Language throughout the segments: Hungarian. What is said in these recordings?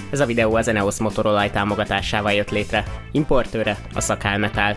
Ez a videó az Eneos Motorolaj támogatásával jött létre. Importőre a Szakál Metal.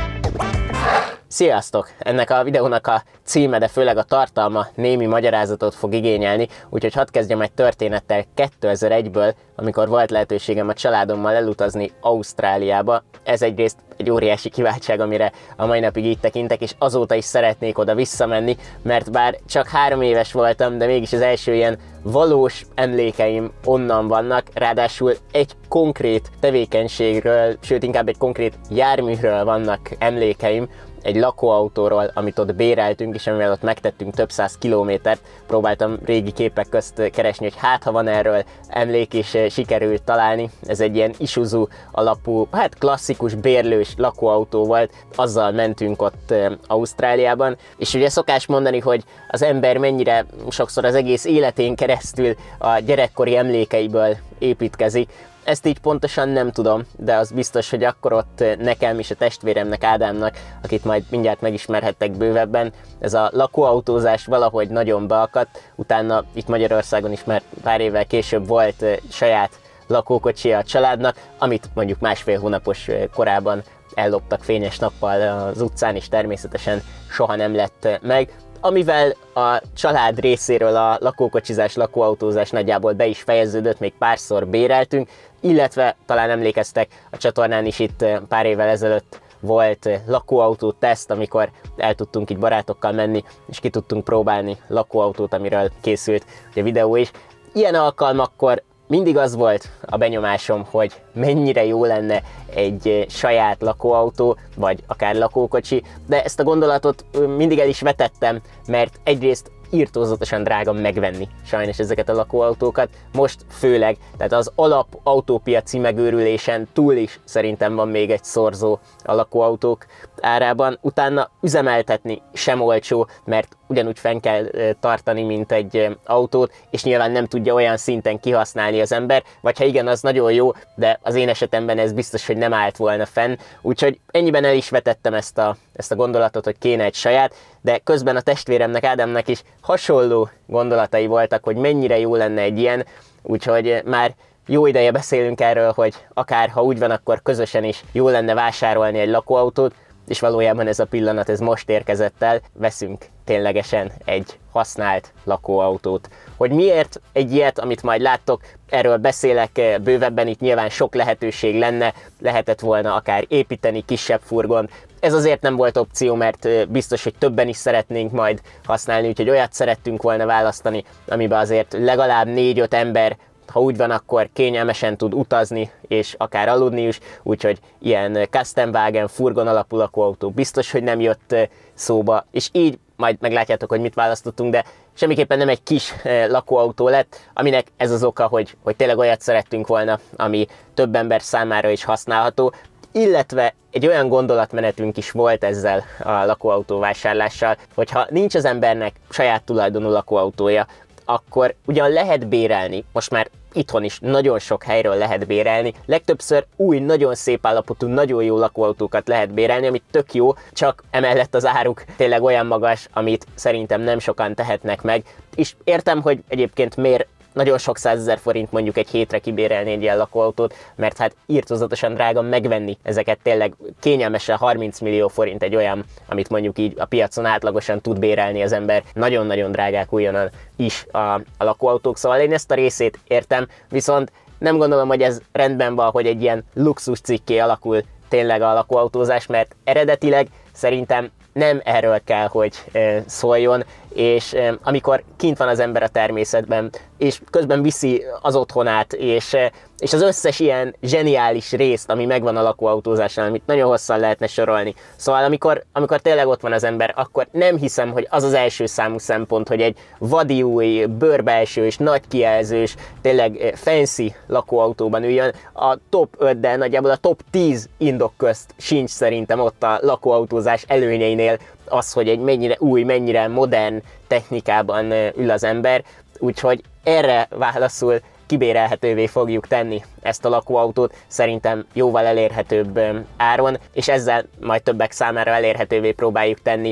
Sziasztok! Ennek a videónak a címe, de főleg a tartalma némi magyarázatot fog igényelni, úgyhogy hadd kezdjem egy történettel 2001-ből, amikor volt lehetőségem a családommal elutazni Ausztráliába. Ez egyrészt egy óriási kiváltság, amire a mai napig így tekintek, és azóta is szeretnék oda visszamenni, mert bár csak 3 éves voltam, de mégis az első ilyen valós emlékeim onnan vannak, ráadásul egy konkrét tevékenységről, sőt inkább egy konkrét járműről vannak emlékeim, egy lakóautóról, amit ott béreltünk, és amivel ott megtettünk több 100 kilométert. Próbáltam régi képek közt keresni, hogy hát ha van erről emlék, és sikerült találni. Ez egy ilyen Isuzu alapú, hát klasszikus bérlős lakóautó volt, azzal mentünk ott Ausztráliában. És ugye szokás mondani, hogy az ember mennyire sokszor az egész életén keresztül a gyerekkori emlékeiből építkezik. Ezt így pontosan nem tudom, de az biztos, hogy akkor ott nekem és a testvéremnek, Ádámnak, akit majd mindjárt megismerhettek bővebben, ez a lakóautózás valahogy nagyon beakadt. Utána itt Magyarországon is már pár évvel később volt saját lakókocsia a családnak, amit mondjuk 1,5 hónapos korában elloptak fényes nappal az utcán, és természetesen soha nem lett meg. Amivel a család részéről a lakókocsizás, lakóautózás nagyjából be is fejeződött, még párszor béreltünk, illetve talán emlékeztek, a csatornán is itt pár évvel ezelőtt volt lakóautó teszt, amikor el tudtunk itt barátokkal menni, és ki tudtunk próbálni lakóautót, amiről készült a videó is. Ilyen alkalmakkor mindig az volt a benyomásom, hogy mennyire jó lenne egy saját lakóautó, vagy akár lakókocsi, de ezt a gondolatot mindig el is vetettem, mert egyrészt irtózatosan drága megvenni sajnos ezeket a lakóautókat, most főleg, tehát az alap autópiaci megőrülésen túl is szerintem van még egy szorzó a lakóautók árában. Utána üzemeltetni sem olcsó, mert ugyanúgy fenn kell tartani, mint egy autót, és nyilván nem tudja olyan szinten kihasználni az ember, vagy ha igen, az nagyon jó, de az én esetemben ez biztos, hogy nem állt volna fenn, úgyhogy ennyiben el is vetettem ezt a gondolatot, hogy kéne egy saját, de közben a testvéremnek, Ádámnak is hasonló gondolatai voltak, hogy mennyire jó lenne egy ilyen, úgyhogy már jó ideje beszélünk erről, hogy akár ha úgy van, akkor közösen is jó lenne vásárolni egy lakóautót, és valójában ez a pillanat, ez most érkezett el, veszünk ténylegesen egy használt lakóautót. Hogy miért egy ilyet, amit majd láttok, erről beszélek bővebben, itt nyilván sok lehetőség lenne, lehetett volna akár építeni kisebb furgont. Ez azért nem volt opció, mert biztos, hogy többen is szeretnénk majd használni, úgyhogy olyat szerettünk volna választani, amiben azért legalább 4-5 ember, ha úgy van, akkor kényelmesen tud utazni, és akár aludni is, úgyhogy ilyen custom wagon, furgon alapú lakóautó biztos, hogy nem jött szóba, és így majd meglátjátok, hogy mit választottunk, de semmiképpen nem egy kis lakóautó lett, aminek ez az oka, hogy tényleg olyat szerettünk volna, ami több ember számára is használható, illetve egy olyan gondolatmenetünk is volt ezzel a lakóautó vásárlással, hogyha nincs az embernek saját tulajdonú lakóautója, akkor ugyan lehet bérelni, most már itthon is nagyon sok helyről lehet bérelni, legtöbbször új, nagyon szép állapotú, nagyon jó lakóautókat lehet bérelni, amit tök jó, csak emellett az áruk tényleg olyan magas, amit szerintem nem sokan tehetnek meg, és értem, hogy egyébként miért nagyon sok 100 000 forint mondjuk egy hétre kibérelni egy ilyen lakóautót, mert hát irtózatosan drága megvenni ezeket, tényleg kényelmesen 30 millió forint egy olyan, amit mondjuk így a piacon átlagosan tud bérelni az ember. Nagyon-nagyon drágák újonnan is a lakóautók, szóval én ezt a részét értem, viszont nem gondolom, hogy ez rendben van, hogy egy ilyen luxus cikké alakul tényleg a lakóautózás, mert eredetileg szerintem nem erről kell, hogy szóljon, és amikor kint van az ember a természetben, és közben viszi az otthonát, és az összes ilyen zseniális részt, ami megvan a lakóautózásnál, amit nagyon hosszan lehetne sorolni. Szóval amikor tényleg ott van az ember, akkor nem hiszem, hogy az az első számú szempont, hogy egy vadi új, bőrbelsős, nagy kijelzős, tényleg fancy lakóautóban üljön. A top 5, de nagyjából a top 10 indok közt sincs szerintem ott a lakóautózás előnyeinél az, hogy egy mennyire új, mennyire modern technikában ül az ember, úgyhogy erre válaszul kibérelhetővé fogjuk tenni ezt a lakóautót, szerintem jóval elérhetőbb áron, és ezzel majd többek számára elérhetővé próbáljuk tenni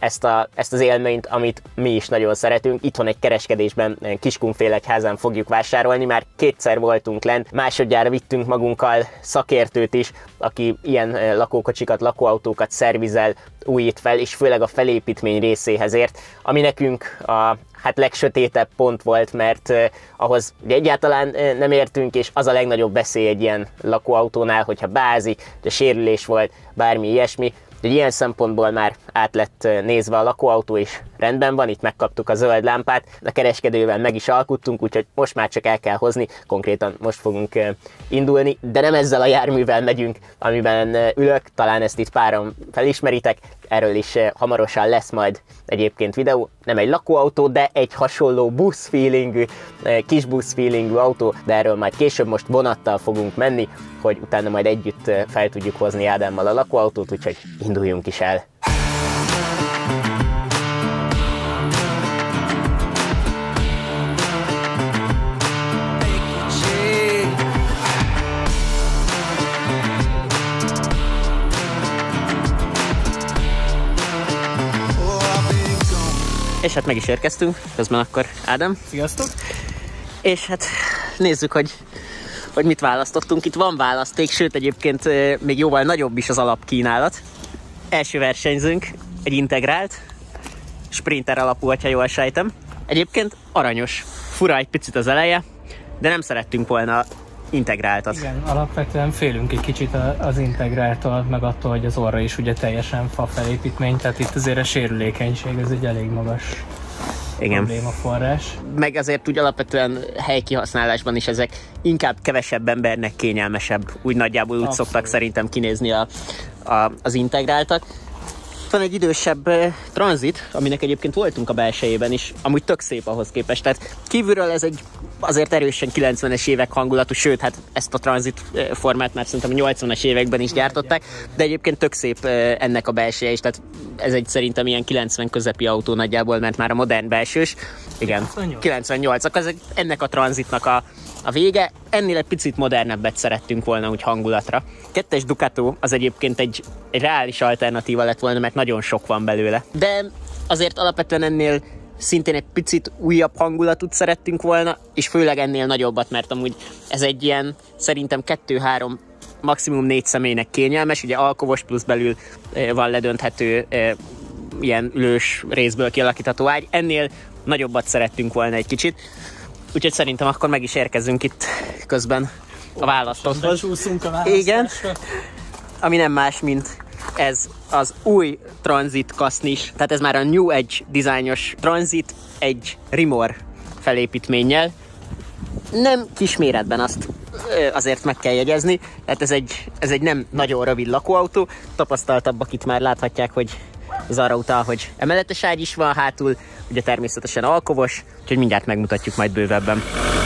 ezt az élményt, amit mi is nagyon szeretünk. Itthon egy kereskedésben, Kiskunfélegyházán fogjuk vásárolni, már kétszer voltunk lent, másodjára vittünk magunkkal szakértőt is, aki ilyen lakókocsikat, lakóautókat szervizel, újít fel, és főleg a felépítmény részéhez ért, ami nekünk a legsötétebb pont volt, mert ahhoz egyáltalán nem értünk, és az a legnagyobb veszély egy ilyen lakóautónál, hogyha beázik, de sérülés volt, bármi ilyesmi. Úgyhogy ilyen szempontból már át lett nézve a lakóautó, és rendben van, itt megkaptuk a zöld lámpát, a kereskedővel meg is alkuttunk, úgyhogy most már csak el kell hozni, konkrétan most fogunk indulni, de nem ezzel a járművel megyünk, amiben ülök, talán ezt itt páran felismeritek, erről is hamarosan lesz majd egyébként videó, nem egy lakóautó, de egy hasonló busz-feelingű, kis busz-feelingű autó, de erről majd később, most vonattal fogunk menni, hogy utána majd együtt fel tudjuk hozni Ádámmal a lakóautót, úgyhogy induljunk is el. És hát meg is érkeztünk, közben akkor Ádám. Sziasztok! És hát nézzük, hogy mit választottunk. Itt van választék, sőt egyébként még jóval nagyobb is az alapkínálat. Első versenyzőnk egy integrált, sprinter alapú, ha jól sejtem. Egyébként aranyos, fura egy picit az eleje, de nem szerettünk volna integráltat. Igen, alapvetően félünk egy kicsit az integráltól, meg attól, hogy az orra is ugye teljesen fa felépítmény, tehát itt azért a sérülékenység ez egy elég magas problémaforrás. Meg azért úgy alapvetően helykihasználásban is ezek inkább kevesebb embernek kényelmesebb, úgy nagyjából úgy szoktak szerintem kinézni az integráltak. Van egy idősebb tranzit, aminek egyébként voltunk a belsejében is, amúgy tök szép ahhoz képest. Tehát kívülről ez egy azért erősen 90-es évek hangulatú, sőt, hát ezt a tranzit formát már szerintem a 80-as években is gyártották, de egyébként tök szép ennek a belseje is, tehát ez egy szerintem ilyen 90 közepi autó nagyjából, mert már a modern belsős. Igen, 98. Ez ennek a tranzitnak a vége. Ennél egy picit modernebbet szerettünk volna úgy hangulatra. Kettes Ducato az egyébként egy reális alternatíva lett volna, mert nagyon sok van belőle. De azért alapvetően ennél szintén egy picit újabb hangulatot szerettünk volna, és főleg ennél nagyobbat, mert amúgy ez egy ilyen szerintem 2-3, maximum 4 személynek kényelmes, ugye alkovos plusz belül van ledönthető ilyen ülős részből kialakítható ágy. Ennél nagyobbat szerettünk volna egy kicsit. Úgyhogy szerintem akkor meg is érkezünk itt közben a választóhoz. Becsúszunk a választásra. Igen, ami nem más, mint ez az új Transit Kasznis, tehát ez már a New Edge dizájnos Transit, egy Rimor felépítménnyel. Nem kisméretben, azt azért meg kell jegyezni, tehát ez egy nem nagyon rövid lakóautó. Tapasztaltabbak itt már láthatják, hogy ez arra utal, hogy emeletes ágy is van hátul, ugye természetesen alkovos, úgyhogy mindjárt megmutatjuk majd bővebben.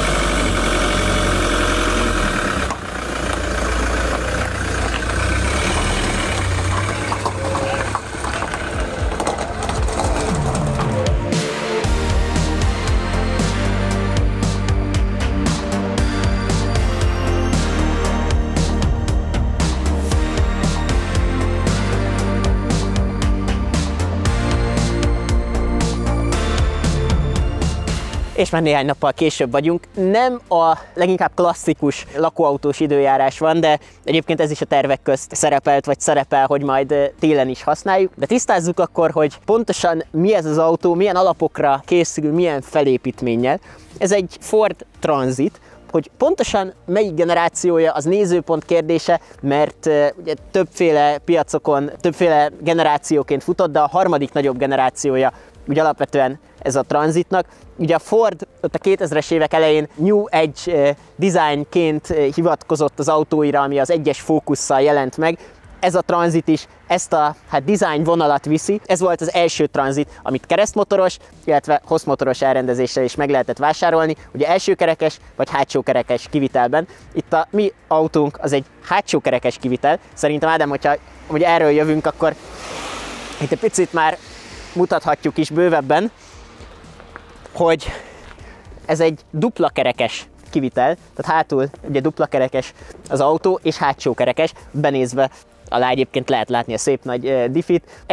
És már néhány nappal később vagyunk. Nem a leginkább klasszikus lakóautós időjárás van, de egyébként ez is a tervek közt szerepelt, vagy szerepel, hogy majd télen is használjuk. De tisztázzuk akkor, hogy pontosan mi ez az autó, milyen alapokra készül, milyen felépítménnyel. Ez egy Ford Transit, hogy pontosan melyik generációja, az nézőpont kérdése, mert ugye többféle piacokon, többféle generációként futott, de a harmadik nagyobb generációja ugye alapvetően ez a Transitnak. Ugye a Ford ott a 2000-es évek elején New Edge designként hivatkozott az autóira, ami az egyes fókusszal jelent meg. Ez a Transit is ezt a design vonalat viszi. Ez volt az első Transit, amit keresztmotoros, illetve hosszmotoros elrendezéssel is meg lehetett vásárolni. Ugye elsőkerekes vagy hátsókerekes kivitelben. Itt a mi autónk az egy hátsókerekes kivitel. Szerintem Ádám, hogyha ugye erről jövünk, akkor itt egy picit már mutathatjuk is bővebben, hogy ez egy dupla kerekes kivitel, tehát hátul ugye dupla kerekes az autó, és hátsó kerekes, benézve alá egyébként lehet látni a szép nagy diffit. Ez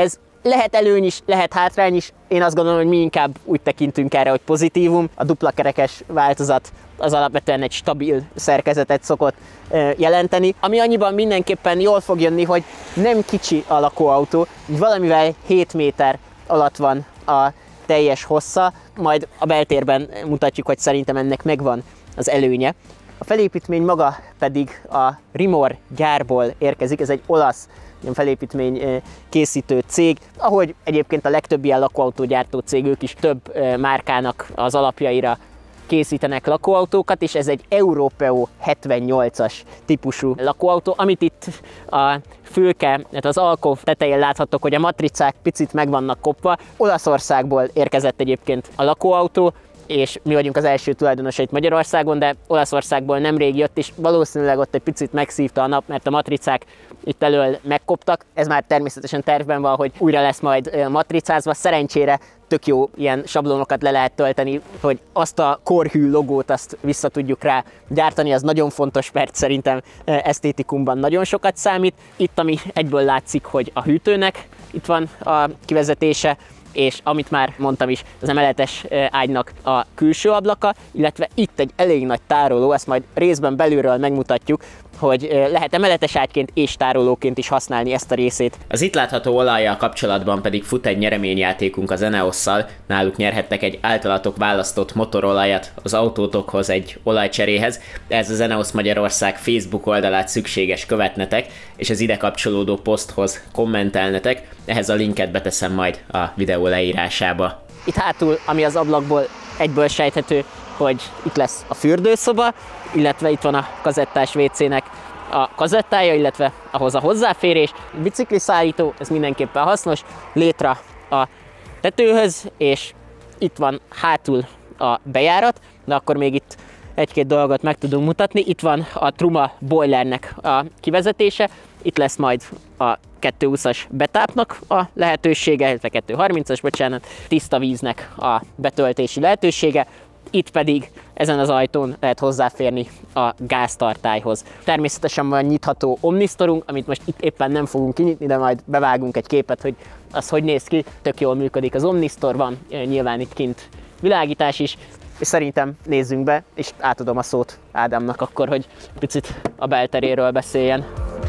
Lehet előny is, lehet hátrány is. Én azt gondolom, hogy mi inkább úgy tekintünk erre, hogy pozitívum. A dupla kerekes változat az alapvetően egy stabil szerkezetet szokott jelenteni, ami annyiban mindenképpen jól fog jönni, hogy nem kicsi a lakóautó, valamivel 7 méter alatt van a teljes hossza, majd a beltérben mutatjuk, hogy szerintem ennek megvan az előnye. A felépítmény maga pedig a Rimor gyárból érkezik, ez egy olasz felépítmény készítő cég, ahogy egyébként a legtöbb ilyen lakóautógyártó cég, ők is több márkának az alapjaira készítenek lakóautókat, és ez egy Europeo 78-as típusú lakóautó, amit itt a fülke, tehát az alkov tetején láthatok, hogy a matricák picit meg vannak kopva. Olaszországból érkezett egyébként a lakóautó, és mi vagyunk az első tulajdonosait Magyarországon, de Olaszországból nemrég jött, és valószínűleg ott egy picit megszívta a nap, mert a matricák itt elől megkoptak. Ez már természetesen tervben van, hogy újra lesz majd matricázva. Szerencsére tök jó ilyen sablonokat le lehet tölteni, hogy azt a korhű logót azt vissza tudjuk rá gyártani, az nagyon fontos, mert szerintem esztétikumban nagyon sokat számít. Itt, ami egyből látszik, hogy a hűtőnek itt van a kivezetése, és amit már mondtam is, az emeletes ágynak a külső ablaka, illetve itt egy elég nagy tároló, ezt majd részben belülről megmutatjuk, hogy lehet emeletes ágyként és tárolóként is használni ezt a részét. Az itt látható olajjal kapcsolatban pedig fut egy nyereményjátékunk az Eneosszal, náluk nyerhettek egy általatok választott motorolajat az autótokhoz egy olajcseréhez. Ez az Eneosz Magyarország Facebook oldalát szükséges követnetek, és az ide kapcsolódó poszthoz kommentelnetek, ehhez a linket beteszem majd a videó leírásába. Itt hátul, ami az ablakból egyből sejthető, hogy itt lesz a fürdőszoba, illetve itt van a kazettás WC-nek a kazettája, illetve ahhoz a hozzáférés. Bicikliszállító, ez mindenképpen hasznos, létra a tetőhöz, és itt van hátul a bejárat, de akkor még itt egy-két dolgot meg tudunk mutatni. Itt van a Truma boilernek a kivezetése, itt lesz majd a 220-as betápnak a lehetősége, illetve 230-as, bocsánat, tiszta víznek a betöltési lehetősége. Itt pedig ezen az ajtón lehet hozzáférni a gáztartályhoz. Természetesen van nyitható omnisztorunk, amit most itt éppen nem fogunk kinyitni, de majd bevágunk egy képet, hogy az hogy néz ki. Tök jól működik az omnisztor, van nyilván itt kint világítás is, és szerintem nézzünk be, és átadom a szót Ádámnak akkor, hogy picit a belteréről beszéljen.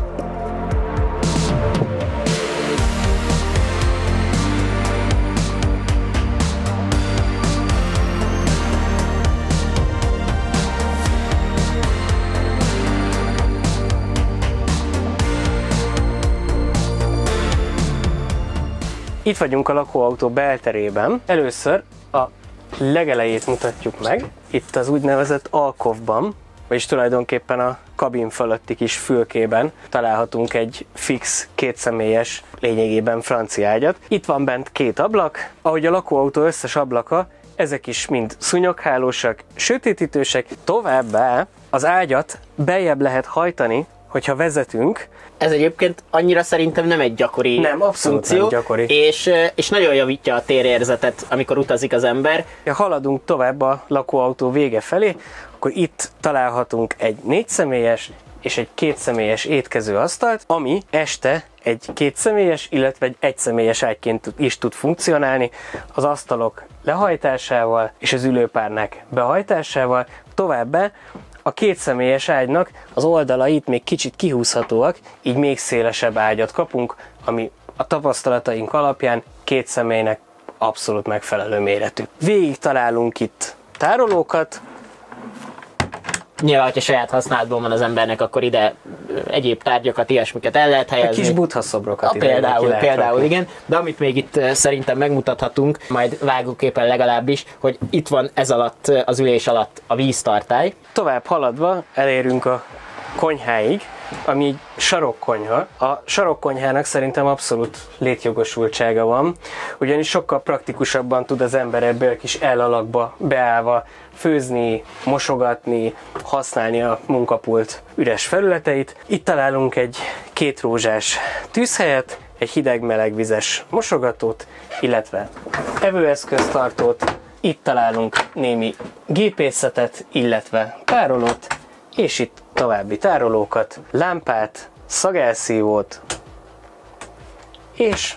Itt vagyunk a lakóautó belterében. Először a legelejét mutatjuk meg. Itt az úgynevezett alkovban, vagyis tulajdonképpen a kabin fölötti kis fülkében találhatunk egy fix, kétszemélyes, lényegében francia ágyat. Itt van bent két ablak, ahogy a lakóautó összes ablaka, ezek is mind szúnyoghálósak, sötétítősek. Továbbá az ágyat beljebb lehet hajtani, hogyha vezetünk. Ez egyébként annyira szerintem nem egy gyakori funkció, nem gyakori. És nagyon javítja a térérzetet, amikor utazik az ember. Ha haladunk tovább a lakóautó vége felé, akkor itt találhatunk egy 4 személyes és egy 2 személyes étkezőasztalt, ami este egy 2 személyes, illetve egy 1 személyes ágyként is tud funkcionálni az asztalok lehajtásával és az ülőpárnák behajtásával. Továbbá a 2 személyes ágynak az oldalait még kicsit kihúzhatóak, így még szélesebb ágyat kapunk, ami a tapasztalataink alapján 2 személynek abszolút megfelelő méretű. Végig találunk itt tárolókat. Nyilván, hogyha saját használatban van az embernek, akkor ide egyéb tárgyakat, ilyesmiket el lehet helyezni. A kis Buddha szobrokat például igen. De amit még itt szerintem megmutathatunk, majd vágóképpen legalábbis, hogy itt van ez alatt, az ülés alatt a víztartály. Tovább haladva elérünk a konyháig, ami egy sarokkonyha. A sarokkonyhának szerintem abszolút létjogosultsága van, ugyanis sokkal praktikusabban tud az ember ebből a kis elalakba beállva főzni, mosogatni, használni a munkapult üres felületeit. Itt találunk egy 2 rózsás tűzhelyet, egy hideg-meleg vizes mosogatót, illetve evőeszköztartót. Itt találunk némi gépészetet, illetve tárolót, és itt további tárolókat, lámpát, szagelszívót, és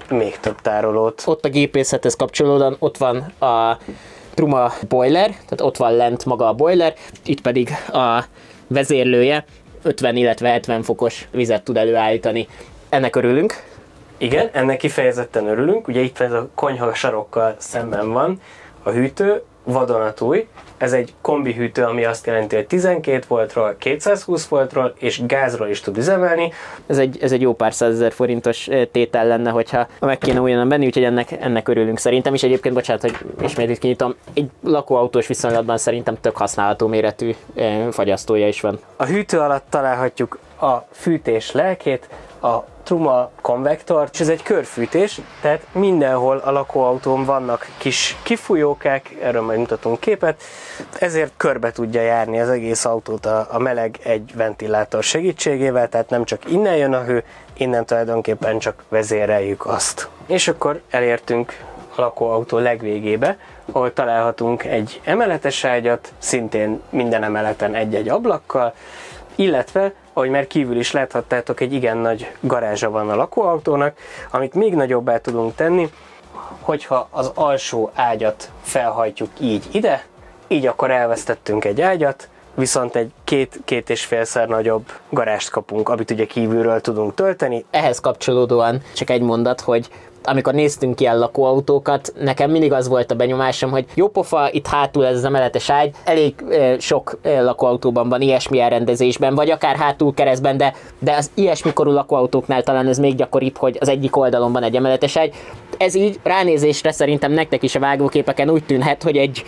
még több tárolót. Ott a gépészethez kapcsolódóan ott van a Truma boiler, tehát ott van lent maga a boiler, itt pedig a vezérlője 50, illetve 70 fokos vizet tud előállítani. Ennek örülünk. Igen, ennek kifejezetten örülünk. Ugye itt ez a konyha sarokkal szemben van a hűtő, vadonatúj. Ez egy kombi hűtő, ami azt jelenti, hogy 12 voltról, 220 voltról és gázról is tud üzemelni. Ez egy jó pár százezer forintos tétel lenne, hogyha meg kéne újonnan venni, úgyhogy ennek örülünk szerintem. És egyébként, bocsánat, hogy ismét itt kinyitom, egy lakóautós viszonylatban szerintem tök használható méretű fagyasztója is van. A hűtő alatt találhatjuk a fűtés lelkét, a Truma konvektort, és ez egy körfűtés, tehát mindenhol a lakóautón vannak kis kifújókák, erről majd mutatunk képet, ezért körbe tudja járni az egész autót a meleg egy ventilátor segítségével, tehát nem csak innen jön a hő, innen tulajdonképpen csak vezéreljük azt. És akkor elértünk a lakóautó legvégébe, ahol találhatunk egy emeletes ágyat, szintén minden emeleten egy-egy ablakkal, illetve, ahogy már kívül is láthattátok, egy igen nagy garázsa van a lakóautónak, amit még nagyobbá tudunk tenni, hogyha az alsó ágyat felhajtjuk így ide, így akkor elvesztettünk egy ágyat, viszont egy két és félszer nagyobb garást kapunk, amit ugye kívülről tudunk tölteni. Ehhez kapcsolódóan csak egy mondat, hogy amikor néztünk ilyen lakóautókat, nekem mindig az volt a benyomásom, hogy jó pofa, itt hátul ez az emeletes ágy, elég sok lakóautóban van ilyesmi elrendezésben, vagy akár hátul keresztben, de az ilyesmikorú lakóautóknál talán ez még gyakoribb, hogy az egyik oldalon van egy emeletes ágy. Ez így ránézésre szerintem nektek is a vágóképeken úgy tűnhet, hogy egy,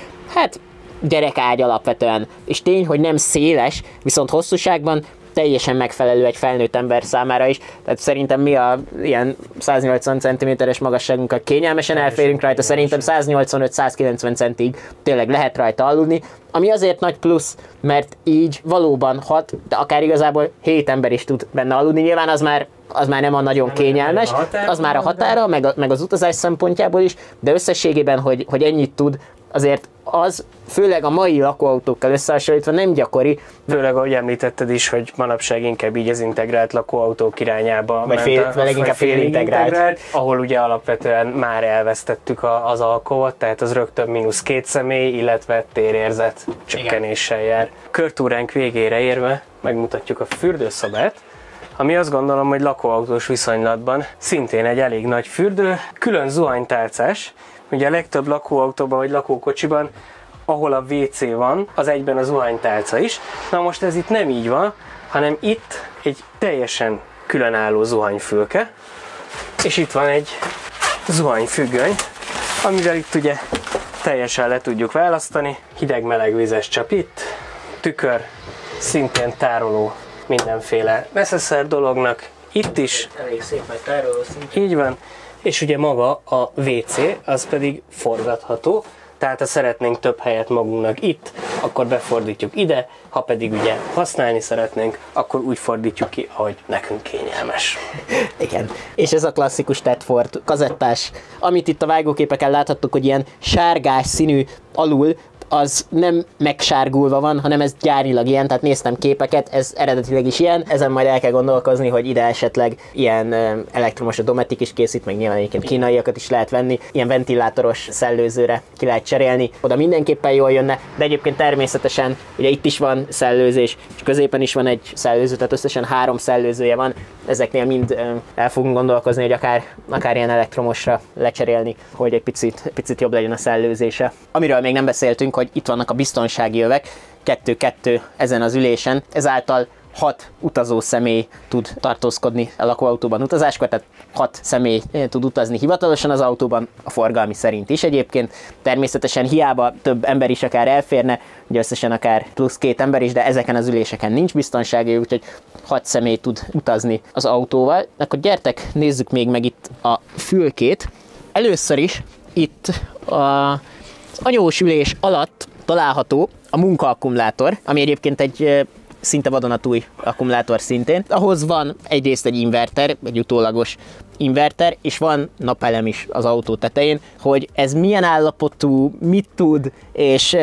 gyerekágy alapvetően. És tény, hogy nem széles, viszont hosszúságban teljesen megfelelő egy felnőtt ember számára is. Tehát szerintem mi a ilyen 180 cm-es magasságunkkal kényelmesen elférünk rajta, szerintem 185-190 centig tényleg lehet rajta aludni, ami azért nagy plusz, mert így valóban 6, de akár igazából 7 ember is tud benne aludni. Nyilván az már nem a nagyon kényelmes, az már a határa, meg az utazás szempontjából is, de összességében, hogy ennyit tud, azért az, főleg a mai lakóautókkal összehasonlítva nem gyakori. Főleg, ahogy említetted is, hogy manapság inkább így az integrált lakóautók irányába leginkább félintegrált, ahol ugye alapvetően már elvesztettük az alkovot, tehát az rögtön -2 személy, illetve térérzet csökkenéssel jár. Körtúránk végére érve megmutatjuk a fürdőszobát, ami azt gondolom, hogy lakóautós viszonylatban szintén egy elég nagy fürdő, külön zuhanytálcás. Ugye a legtöbb lakóautóban vagy lakókocsiban, ahol a WC van, az egyben a zuhanytálca is. Na most ez itt nem így van, hanem itt egy teljesen különálló zuhanyfülke, és itt van egy zuhanyfüggöny, amivel itt ugye teljesen le tudjuk választani. Hideg-meleg vizes csap itt, tükör, szintén tároló mindenféle necesszer dolognak, itt is. Elég szép meg tároló szintén. Így van. És ugye maga a WC, az pedig forgatható, tehát ha szeretnénk több helyet magunknak itt, akkor befordítjuk ide, ha pedig ugye használni szeretnénk, akkor úgy fordítjuk ki, ahogy nekünk kényelmes. Igen. És ez a klasszikus Tedford kazettás, amit itt a vágóképeken láthattuk, hogy ilyen sárgás színű alul, az nem megsárgulva van, hanem ez gyárilag ilyen, tehát néztem képeket, ez eredetileg is ilyen, ezen majd el kell gondolkozni, hogy ide esetleg ilyen elektromos, a Dometic is készít, meg nyilván egyébként kínaiakat is lehet venni, ilyen ventilátoros szellőzőre ki lehet cserélni, oda mindenképpen jól jönne, de egyébként természetesen ugye itt is van szellőzés, és középen is van egy szellőző, tehát összesen 3 szellőzője van, ezeknél mind el fogunk gondolkozni, hogy akár ilyen elektromosra lecserélni, hogy egy picit jobb legyen a szellőzése. Amiről még nem beszéltünk, hogy itt vannak a biztonsági övek, 2-2 ezen az ülésen, ezáltal 6 utazó személy tud tartózkodni a lakóautóban utazáskor, tehát 6 személy tud utazni hivatalosan az autóban, a forgalmi szerint is egyébként. Természetesen hiába több ember is akár elférne, ugye összesen akár plusz 2 ember is, de ezeken az üléseken nincs biztonsági, úgyhogy 6 személy tud utazni az autóval. Akkor gyertek, nézzük még meg itt a fülkét. Először is itt az anyós ülés alatt található a munkaakkumulátor, ami egyébként egy szinte vadonatúj akkumulátor szintén. Ahhoz van egyrészt egy inverter, egy utólagos inverter, és van napelem is az autó tetején, hogy ez milyen állapotú, mit tud, és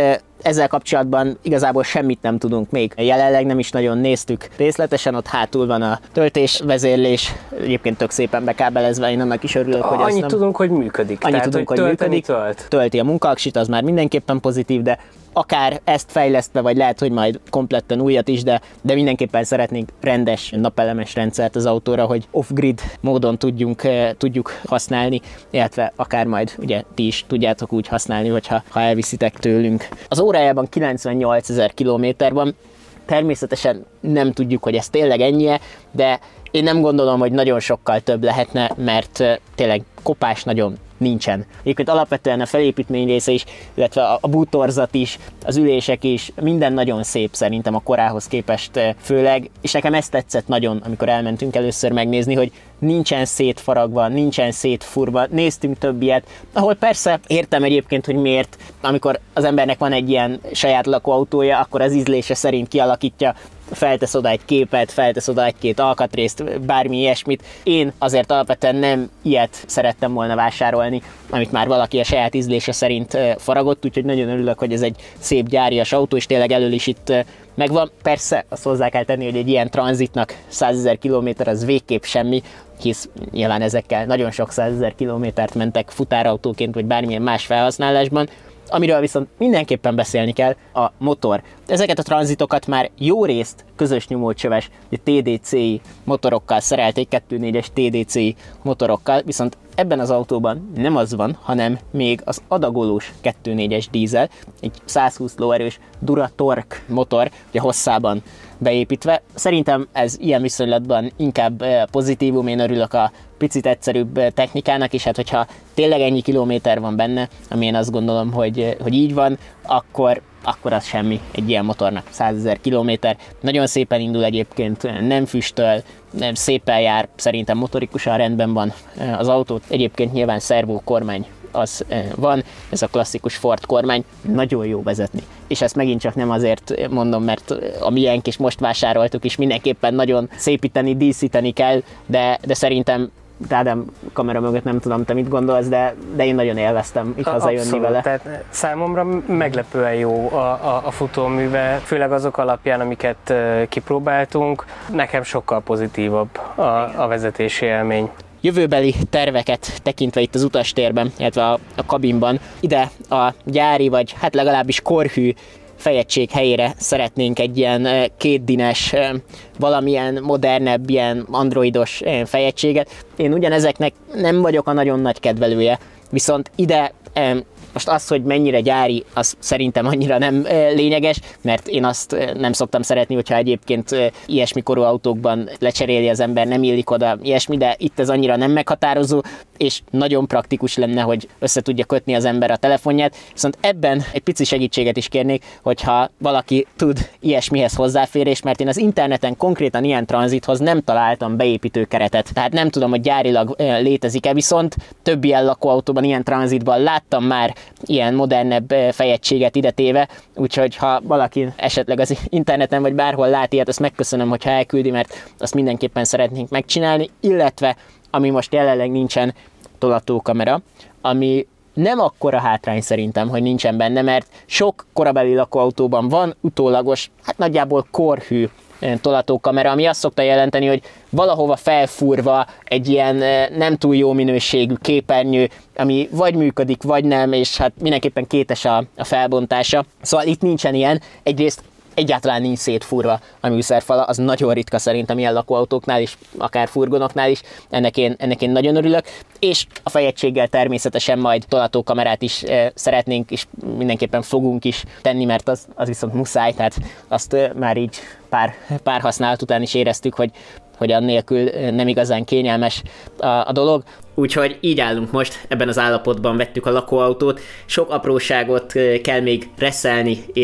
ezzel kapcsolatban igazából semmit nem tudunk még. Jelenleg nem is nagyon néztük részletesen, ott hátul van a töltésvezérlés, egyébként tök szépen bekábelezve, én annak is örülök, hogy annyit tudunk, hogy működik. Annyit tudunk, hogy működik. Tölti a munkaaksit, az már mindenképpen pozitív, de akár ezt fejlesztve, vagy lehet, hogy majd kompletten újat is, de mindenképpen szeretnénk rendes napelemes rendszert az autóra, hogy off-grid módon tudjuk használni, illetve akár majd ugye ti is tudjátok úgy használni, hogyha elviszitek tőlünk. Az órájában 98 000 kilométer van, természetesen nem tudjuk, hogy ez tényleg ennyi, de én nem gondolom, hogy nagyon sokkal több lehetne, mert tényleg kopás nagyon nincsen. Egyébként alapvetően a felépítmény része is, illetve a bútorzat is, az ülések is, minden nagyon szép szerintem a korához képest főleg, és nekem ezt tetszett nagyon, amikor elmentünk először megnézni, hogy nincsen szétfaragva, nincsen szétfurva, néztünk több ilyet, ahol persze értem egyébként, hogy miért, amikor az embernek van egy ilyen saját lakóautója, akkor az ízlése szerint kialakítja, feltesz oda egy képet, feltesz oda egy-két alkatrészt, bármi ilyesmit. Én azért alapvetően nem ilyet szerettem volna vásárolni, amit már valaki a saját ízlése szerint faragott, úgyhogy nagyon örülök, hogy ez egy szép gyárias autó, és tényleg elől is itt megvan. Persze azt hozzá kell tenni, hogy egy ilyen tranzitnak 100 000 kilométer az végképp semmi, hisz nyilván ezekkel nagyon sok 100 000 kilométert mentek futárautóként, vagy bármilyen más felhasználásban. Amiről viszont mindenképpen beszélni kell, a motor. Ezeket a tranzitokat már jó részt közös nyomócsöves TDCi motorokkal szerelték, 2.4-es TDCi motorokkal, viszont ebben az autóban nem az van, hanem még az adagolós 2.4-es dízel, egy 120 lóerős Duratorq motor, ugye hosszában beépítve. Szerintem ez ilyen viszonylatban inkább pozitívum, én örülök a picit egyszerűbb technikának, és hát hogyha tényleg ennyi kilométer van benne, ami én azt gondolom, hogy így van, akkor az semmi egy ilyen motornak, 100 000 kilométer. Nagyon szépen indul egyébként, nem füstöl, nem szépen jár, szerintem motorikusan rendben van az autó. Egyébként nyilván szervó kormány az van, ez a klasszikus Ford kormány, nagyon jó vezetni. És ezt megint csak nem azért mondom, mert a miénk is most vásároltuk, és mindenképpen nagyon szépíteni, díszíteni kell, de szerintem Ádám kamera mögött nem tudom, te mit gondolsz, de én nagyon élveztem itt hazajönni Abszolút, vele. Tehát számomra meglepően jó a futóműve, főleg azok alapján, amiket kipróbáltunk. Nekem sokkal pozitívabb a vezetési élmény. Jövőbeli terveket tekintve itt az utastérben, illetve a kabinban, ide a gyári, vagy hát legalábbis korhű fejegység helyére szeretnénk egy ilyen kétdines, valamilyen modernebb, ilyen androidos fejegységet. Én ugyanezeknek nem vagyok a nagyon nagy kedvelője, viszont ide most az, hogy mennyire gyári, az szerintem annyira nem lényeges, mert én azt nem szoktam szeretni, hogyha egyébként ilyesmi korú autókban lecseréli az ember, nem illik oda ilyesmi, de itt ez annyira nem meghatározó, és nagyon praktikus lenne, hogy össze tudja kötni az ember a telefonját, viszont ebben egy pici segítséget is kérnék, hogyha valaki tud ilyesmihez hozzáférés, mert én az interneten konkrétan ilyen tranzithoz nem találtam beépítő keretet, tehát nem tudom, hogy gyárilag létezik-e, viszont több ilyen lakóautóban, ilyen tranzitban láttam már ilyen modernebb fejegységet ide téve, úgyhogy ha valaki esetleg az interneten vagy bárhol lát ilyet, azt megköszönöm, hogyha elküldi, mert azt mindenképpen szeretnénk megcsinálni, illetve ami most jelenleg nincsen, tolatókamera, ami nem akkora hátrány szerintem, hogy nincsen benne, mert sok korabeli lakóautóban van utólagos, hát nagyjából korhű tolatókamera, ami azt szokta jelenteni, hogy valahova felfúrva egy ilyen nem túl jó minőségű képernyő, ami vagy működik, vagy nem, és hát mindenképpen kétes a felbontása. Szóval itt nincsen ilyen. Egyrészt egyáltalán nincs szétfúrva a műszerfala, az nagyon ritka szerintem ilyen lakóautóknál is, akár furgonoknál is, ennek én nagyon örülök, és a fejegységgel természetesen majd tolatókamerát is szeretnénk, és mindenképpen fogunk is tenni, mert az viszont muszáj, tehát azt már így pár használat után is éreztük, hogy annélkül nem igazán kényelmes a dolog. Úgyhogy így állunk most, ebben az állapotban vettük a lakóautót, sok apróságot kell még reszelni és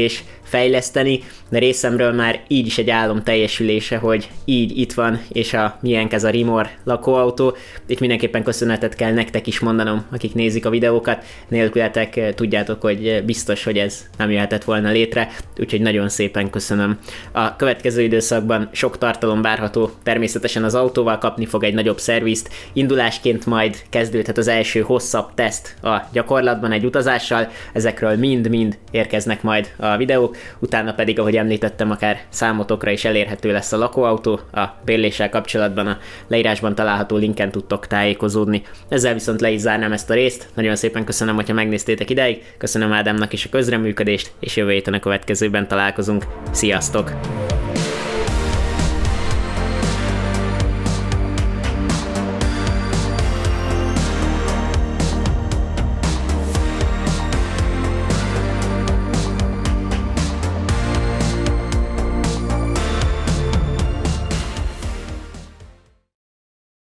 fejleszteni, de részemről már így is egy álom teljesülése, hogy így itt van, és a miénk ez a Rimor lakóautó. Itt mindenképpen köszönetet kell nektek is mondanom, akik nézik a videókat, nélkületek tudjátok, hogy biztos, hogy ez nem jöhetett volna létre, úgyhogy nagyon szépen köszönöm. A következő időszakban sok tartalom várható, természetesen az autóval kapni fog egy nagyobb szervizt, indulásként majd kezdődhet az első hosszabb teszt a gyakorlatban egy utazással, ezekről mind-mind érkeznek majd a videók, utána pedig, ahogy említettem, akár számotokra is elérhető lesz a lakóautó, a bérléssel kapcsolatban a leírásban található linken tudtok tájékozódni. Ezzel viszont le is zárnám ezt a részt, nagyon szépen köszönöm, hogyha megnéztétek ideig, köszönöm Ádámnak is a közreműködést, és jövő héten a következőben találkozunk. Sziasztok!